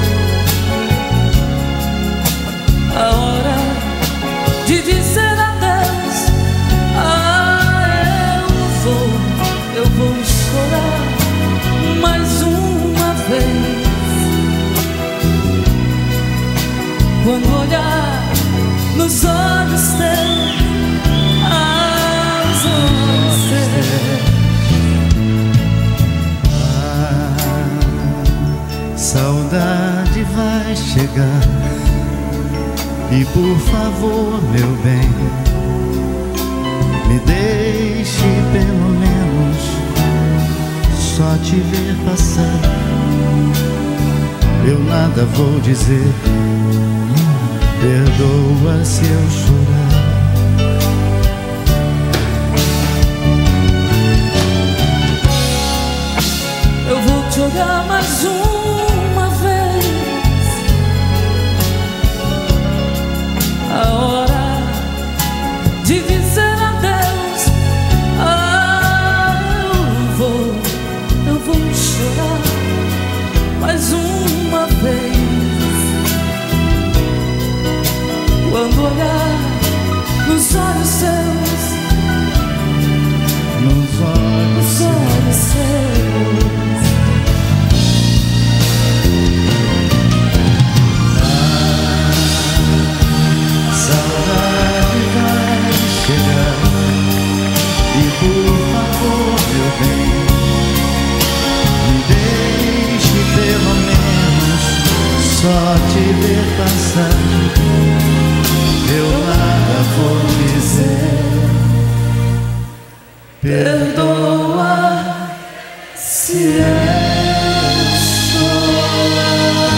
A hora de dizer adeus. Ah, eu vou, eu vou chorar mais uma vez. Quando olhar nos olhos teus, aos olhos teus. saudade vai chegar. E por favor, meu bem, me deixe pelo menos só te ver passar. Eu nada vou dizer, perdoa se eu chorar. Eu vou te olhar mais uma vez. A hora de dizer adeus. Ah, eu vou, eu vou chorar mais uma vez. Quando olhar nos olhos seus, nos olhos, nos olhos seus. Saudade vai chegar. E por favor, meu bem, me deixe pelo menos só te ver passar. Eu nada vou dizer, perdoa se eu chorar.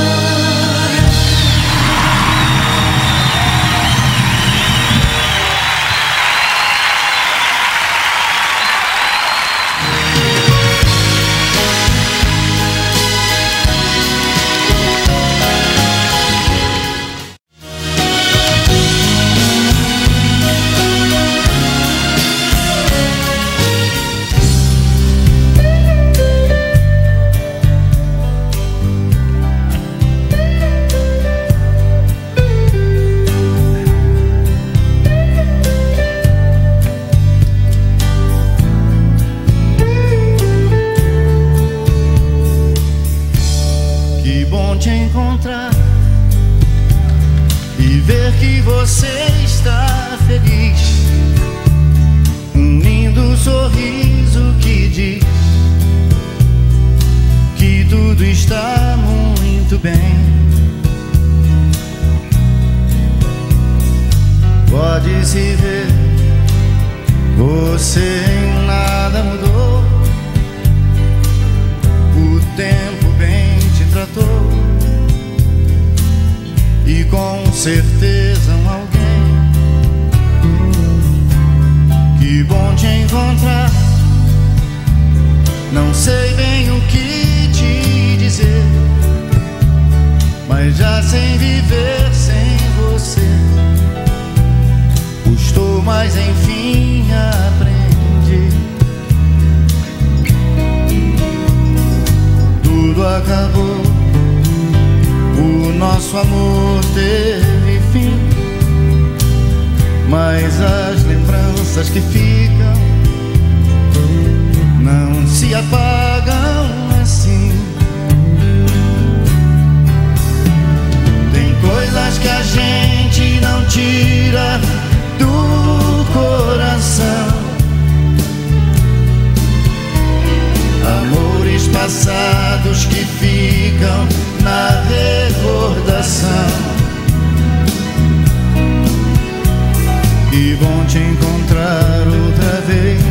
Que bom te encontrar e ver que você está feliz. Um lindo sorriso que diz que tudo está muito bem. Pode-se ver, você em nada mudou. O tempo bem te tratou e com certeza um alguém. Que bom te encontrar. Não sei bem o que te dizer, mas já sei viver sem você. Custou, mas enfim aprendi. Tudo acabou, o nosso amor teve fim, mas as lembranças que ficam não se apagam assim. Tem coisas que a gente não tira do coração. Amores passados que ficam na recordação. Que bom te encontrar outra vez.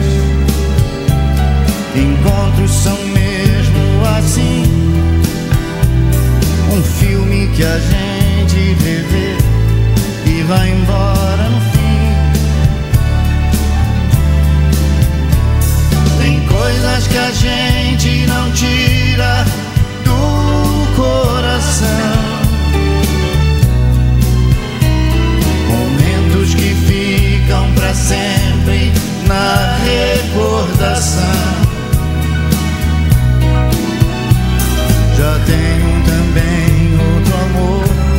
Encontros são mesmo assim, um filme que a gente vê e vai embora no fim. Tem coisas que a gente não tira do coração. Momentos que ficam pra sempre na recordação. Já tenho também outro amor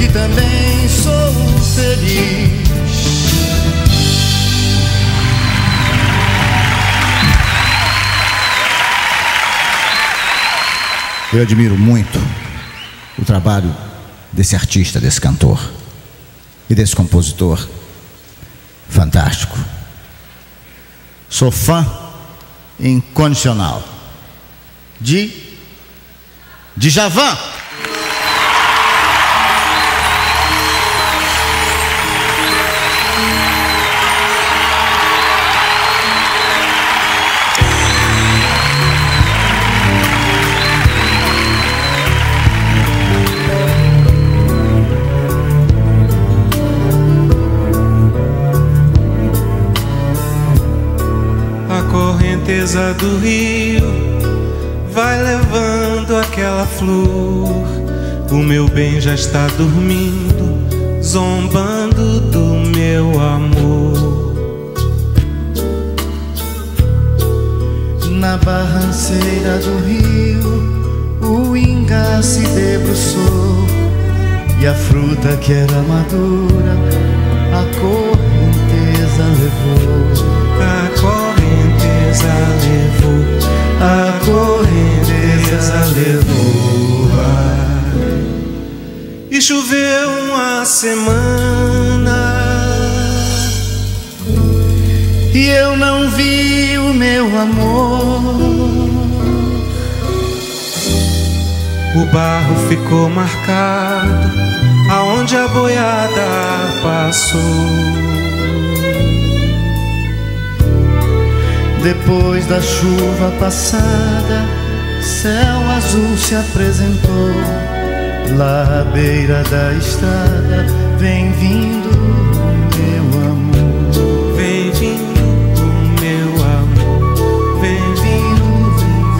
também sou feliz. Eu admiro muito o trabalho desse artista, desse cantor e desse compositor fantástico. Sou fã incondicional de Djavan. correnteza do rio vai levando aquela flor. O meu bem já está dormindo, zombando do meu amor. Na barranceira do rio, o ingá se debruçou, e a fruta que era madura, a correnteza levou. A correnteza levou, a correnteza levou. E choveu uma semana, e eu não vi o meu amor. O barro ficou marcado aonde a boiada passou. Depois da chuva passada, céu azul se apresentou. Lá à beira da estrada, vem vindo o meu amor. Vem vindo o meu amor. Vem vindo,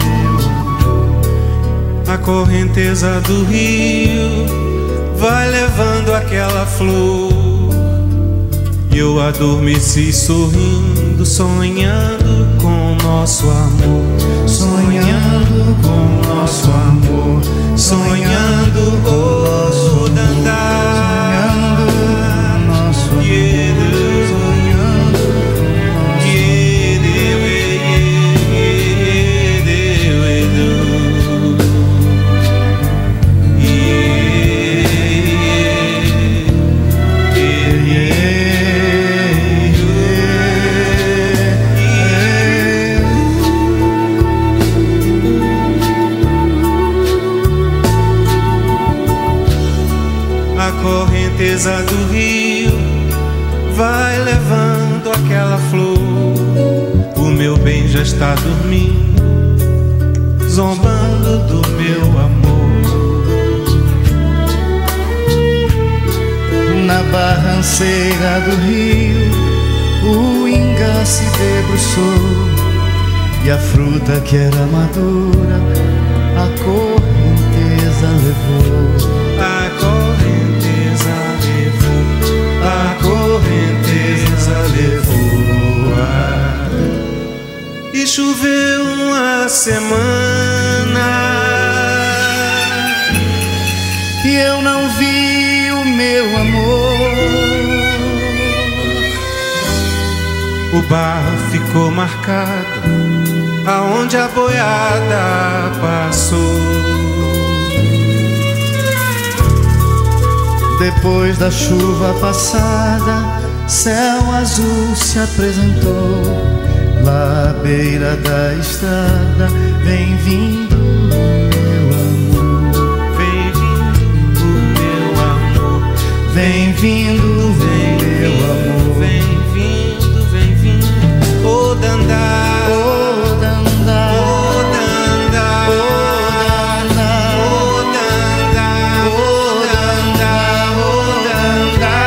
vem meu. A correnteza do rio vai levando aquela flor, e eu adormeci sorrindo, sonhando com nosso amor. Sonhando com nosso amor, sonhando com nosso andar, sonhando com nosso amor, correnteza do rio vai levando aquela flor. O meu bem já está dormindo, zombando do meu amor. Na barranceira do rio, o ingá se debruçou, e a fruta que era madura, a correnteza levou. A correnteza levou, a correnteza levou. E choveu uma semana, e eu não vi o meu amor. O barro ficou marcado aonde a boiada passou. Depois da chuva passada, céu azul se apresentou. Lá à beira da estrada, vem vindo o meu amor. Vem vindo o meu amor. Vem vindo, vem meu amor. Vem vindo, vem vindo. O dandá, o dandá, o dandá, o dandá, o dandá, o dandá.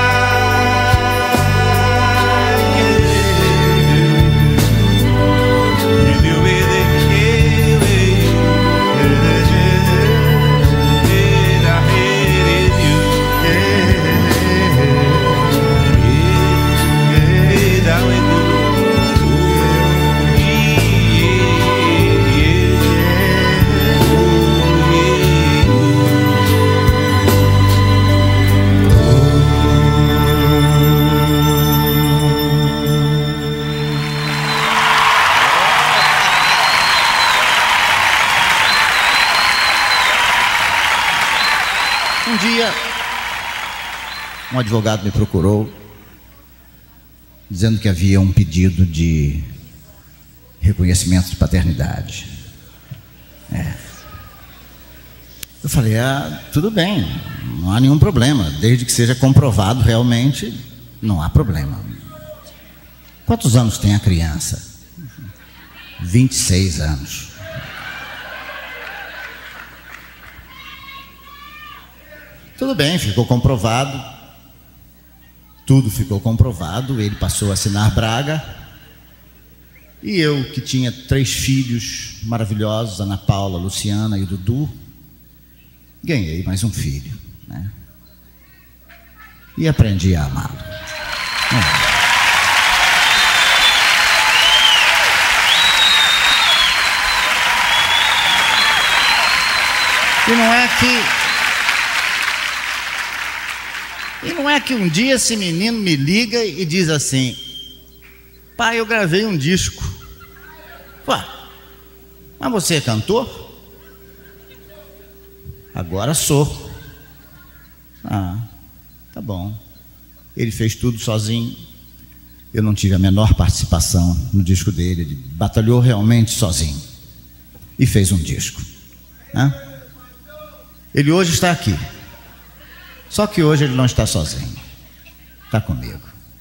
Um dia, um advogado me procurou, dizendo que havia um pedido de reconhecimento de paternidade. É. Eu falei, ah, tudo bem, não há nenhum problema, desde que seja comprovado realmente, não há problema. Quantos anos tem a criança? vinte e seis anos. Tudo bem, ficou comprovado, tudo ficou comprovado, ele passou a assinar Braga, e eu, que tinha três filhos maravilhosos, Ana Paula, Luciana e Dudu, ganhei mais um filho, né? E aprendi a amá-lo. É. E não é que E não é que um dia esse menino me liga e diz assim: pai, eu gravei um disco. Ué, mas você é cantor? Agora sou. Ah, tá bom. Ele fez tudo sozinho. Eu não tive a menor participação no disco dele. Ele batalhou realmente sozinho e fez um disco, né? Ele hoje está aqui. Só que hoje ele não está sozinho. Está comigo.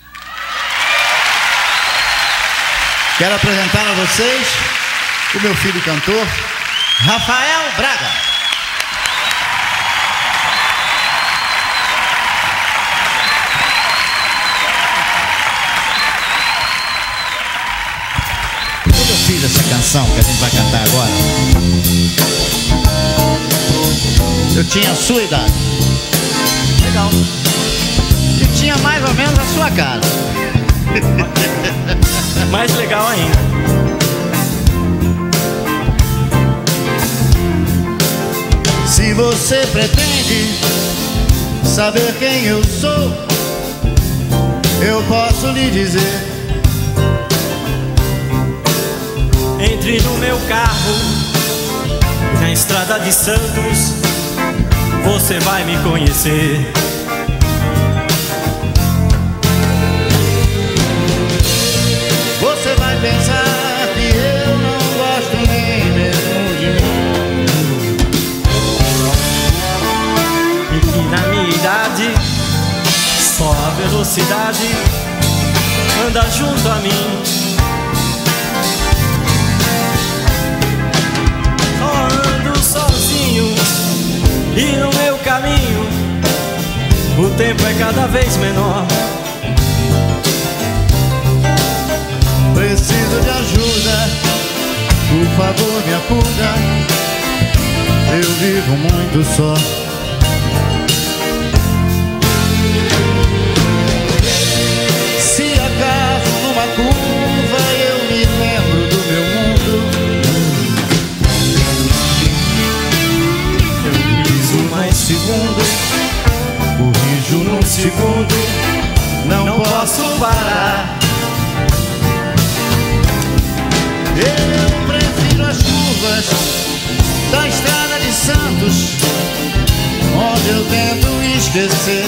Quero apresentar a vocês o meu filho cantor, Rafael Braga. Quando eu fiz essa canção que a gente vai cantar agora, eu tinha a sua idade. Legal. E tinha mais ou menos a sua cara. Mais legal ainda. Se você pretende saber quem eu sou, eu posso lhe dizer. Entre no meu carro, na estrada de Santos, você vai me conhecer. Você vai pensar que eu não gosto nem mesmo de mim, e que na minha idade só a velocidade anda junto a mim. Só ando sozinho e no meu caminho o tempo é cada vez menor. preciso de ajuda, por favor me acuda, eu vivo muito só. Se acaso numa curva eu me lembro do meu mundo, eu piso mais segundo, corrijo num segundo, não, não posso parar. Eu prefiro as curvas da estrada de Santos, onde eu tento esquecer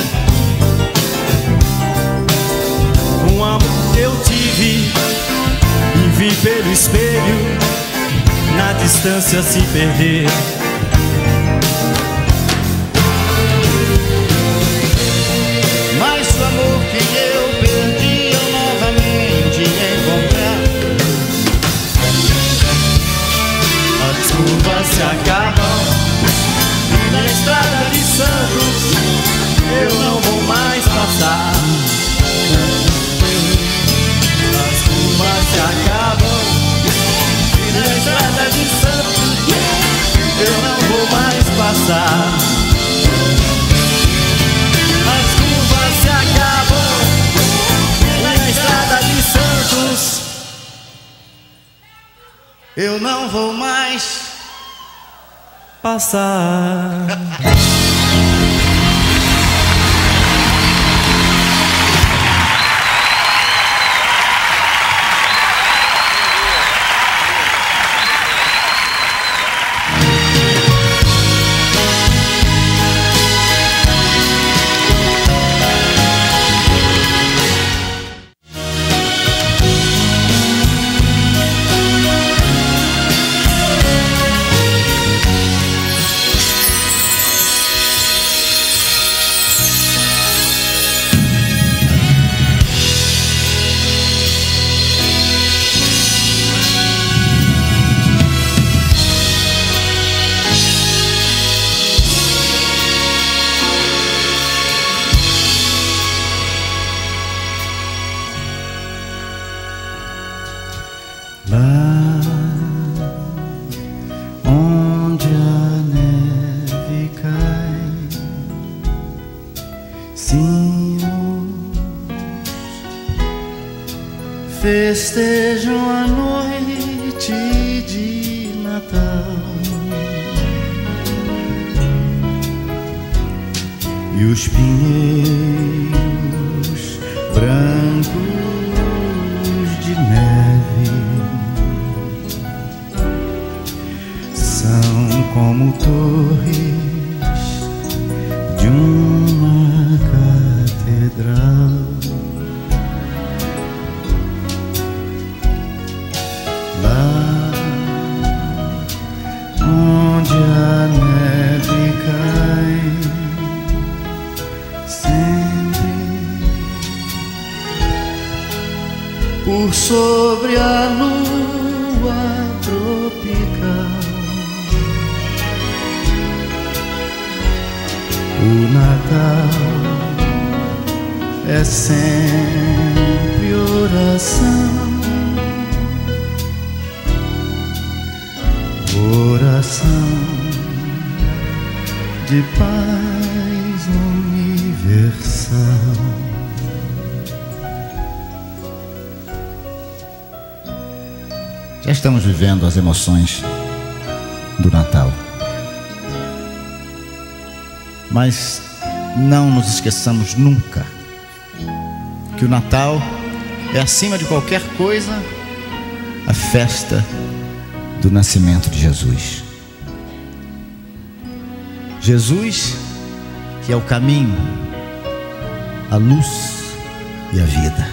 um amor que eu tive e vi pelo espelho na distância se perder. Mas o amor que eu perdi eu novamente encontrar. As curvas se acabam e na estrada de Santos eu não vou mais passar. As curvas se acabam e na estrada de Santos eu não vou mais passar. As curvas se acabam e na estrada de Santos eu não vou mais passar. vizinhos festejam a noite de Natal e os pinheiros brancos de neve são como torres de uma catedral. Lá onde a neve cai sempre por sobre a lua tropical, o Natal é sempre oração, oração de paz universal. Já estamos vivendo as emoções do Natal, mas não nos esqueçamos nunca que o Natal é, acima de qualquer coisa, a festa do nascimento de Jesus. Jesus, que é o caminho, a luz e a vida.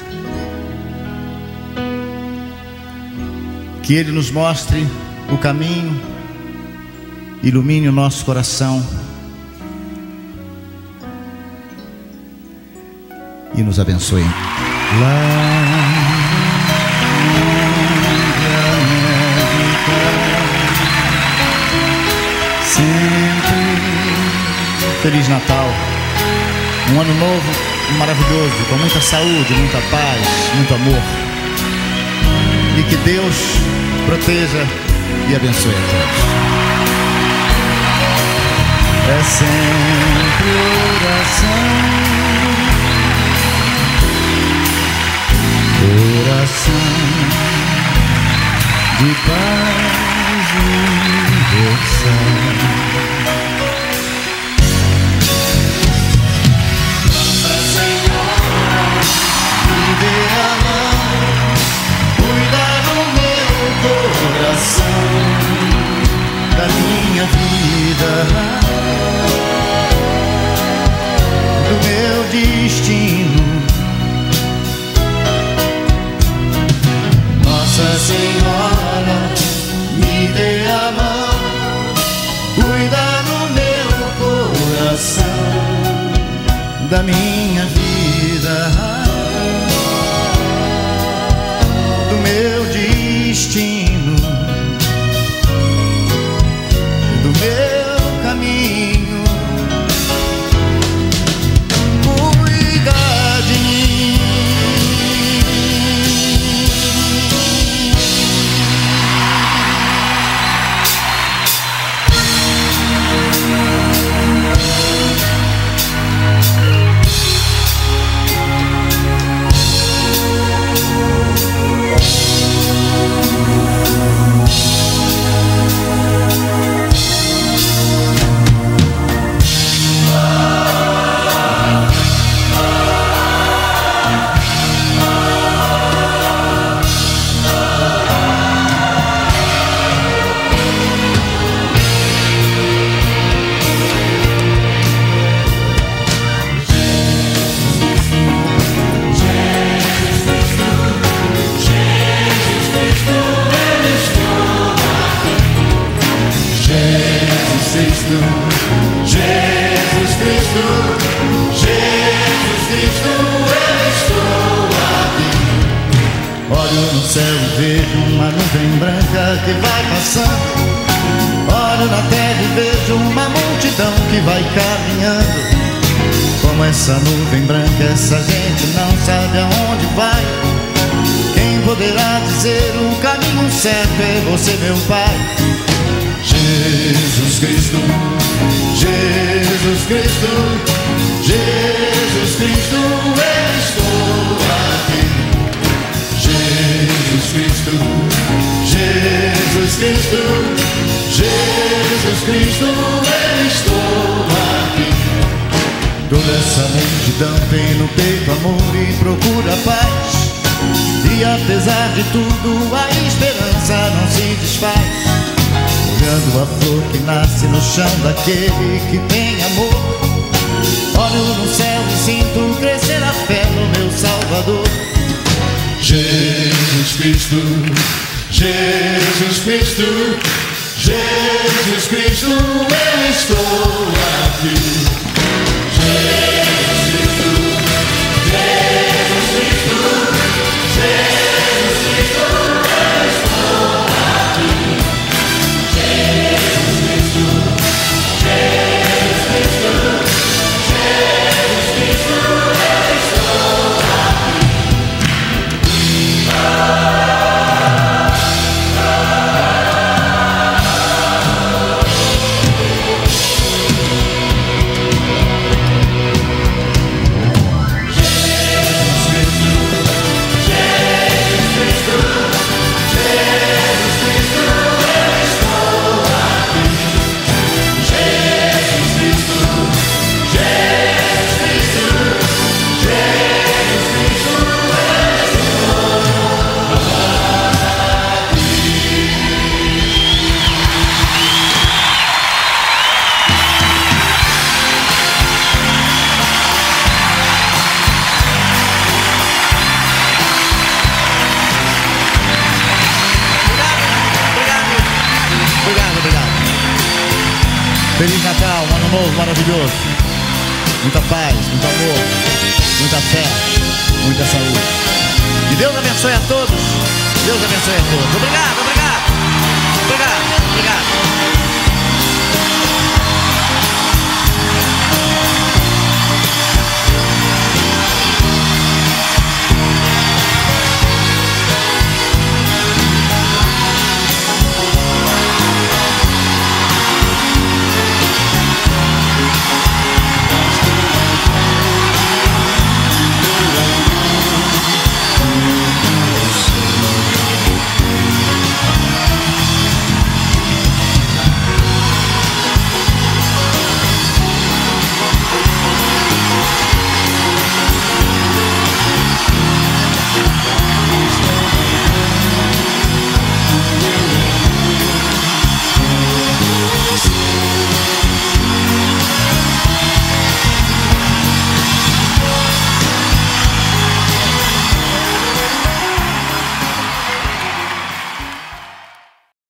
Que Ele nos mostre o caminho, ilumine o nosso coração e nos abençoe. Lá Feliz Natal, um ano novo maravilhoso, com muita saúde, muita paz, muito amor. E que Deus proteja e abençoe a todos. É sempre oração, oração de paz universal. Da minha vida, do meu destino, Nossa Senhora, me dê a mão, cuida do meu coração, da minha vida, do meu destino, do meu caminho, cuida de mim. Jesus Cristo, Jesus Cristo, eu estou aqui. Olho no céu e vejo uma nuvem branca que vai passando. Olho na terra e vejo uma multidão que vai caminhando. Como essa nuvem branca, essa gente não sabe aonde vai. Quem poderá dizer o caminho certo é você, meu Pai. Jesus Cristo, Jesus Cristo, Jesus Cristo, Jesus Cristo, eu estou aqui. Toda essa multidão tem no peito amor e procura paz. E apesar de tudo a esperança não se desfaz. Olhando a flor que nasce no chão daquele que tem amor, olho no céu e sinto crescer a fé no meu Salvador. Jesus Cristo, Jesus Cristo, Jesus Cristo, eu estou aqui. Jesus Cristo, Jesus Cristo, Jesus Cristo, eu estou aqui. Jesus Cristo, Jesus Cristo, Jesus Cristo, eu estou aqui. Feliz Natal, um ano novo maravilhoso. Muita paz, muito amor, muita fé, muita saúde. E Deus abençoe a todos. Deus abençoe a todos. Obrigado, obrigado. Obrigado.